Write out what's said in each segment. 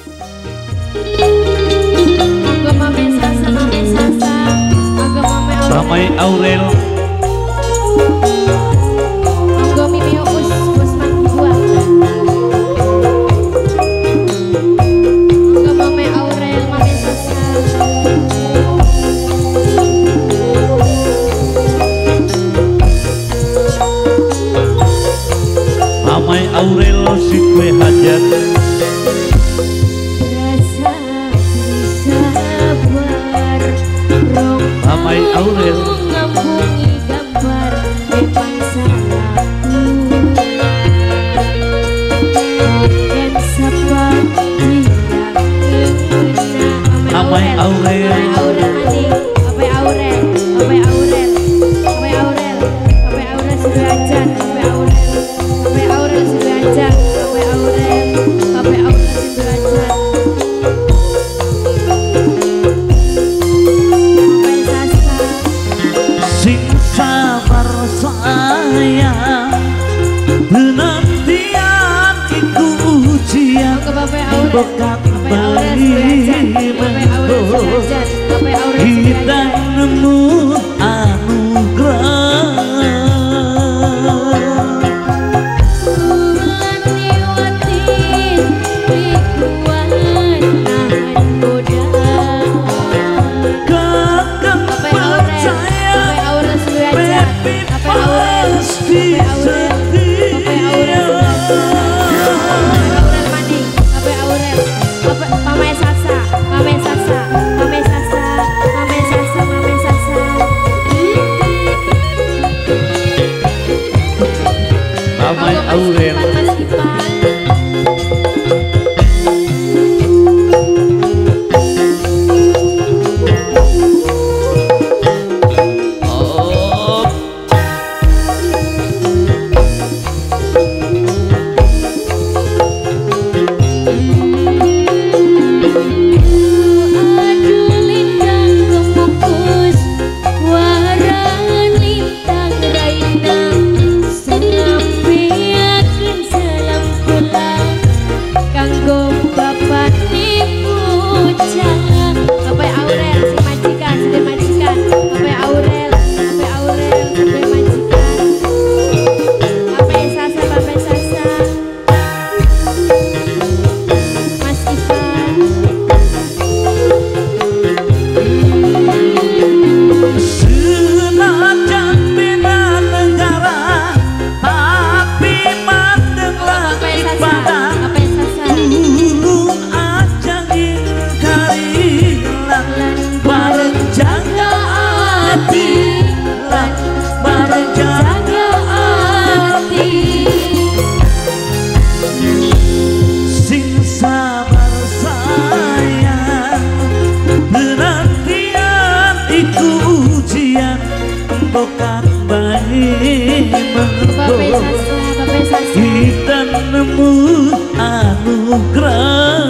Ramai Aurel Anggo Mimi Us Usman Dua Anggo Mame Aurel Mame Sasa Ramai Aurel si kue hajat Rasa sabar Ramai Aurel ngambungi gambar memang salahku dan seperti yang kena Ramai Aurel maning Ramai Aurel Ramai Aurel Ramai Aurel Ramai Aurel Sudrajat Ramai Aurel Ramai Aurel Sudrajat Ramai Aurel Ramai Aurel Sudrajat sing sabar sayang penantian iku ujian bekat bagi kita nemu anugerah Ramai Aurel kita nemu anugerah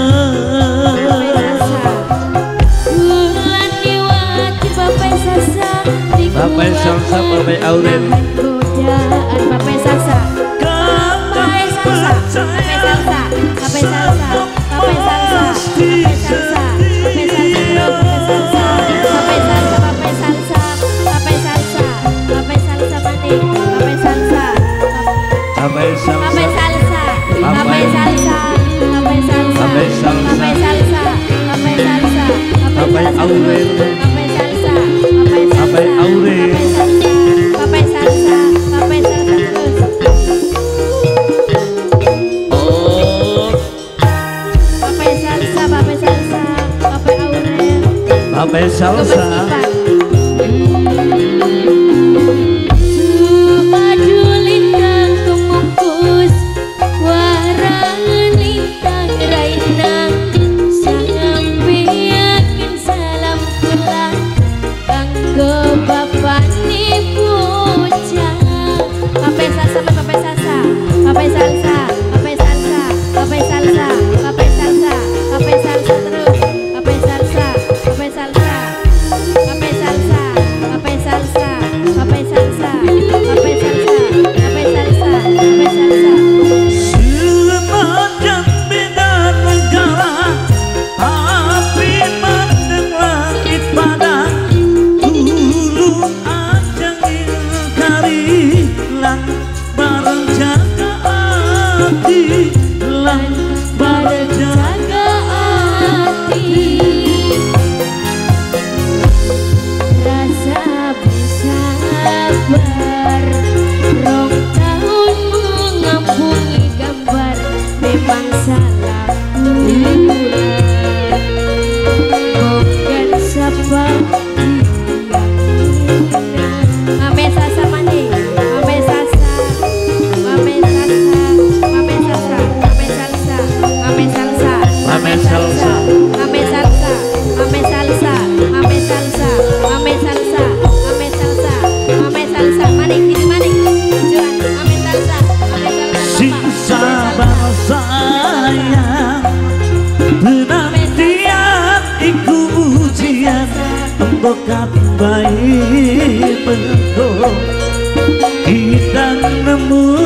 Bapak Salsa Bapak Aurel godaan Bapak Salsa Bapak Salsa Bapak Salsa Bapak Salsa Bapak Salsa Bapak Salsa Bapak Salsa terus Bapak Salsa Bokat baik bentuk kita nemu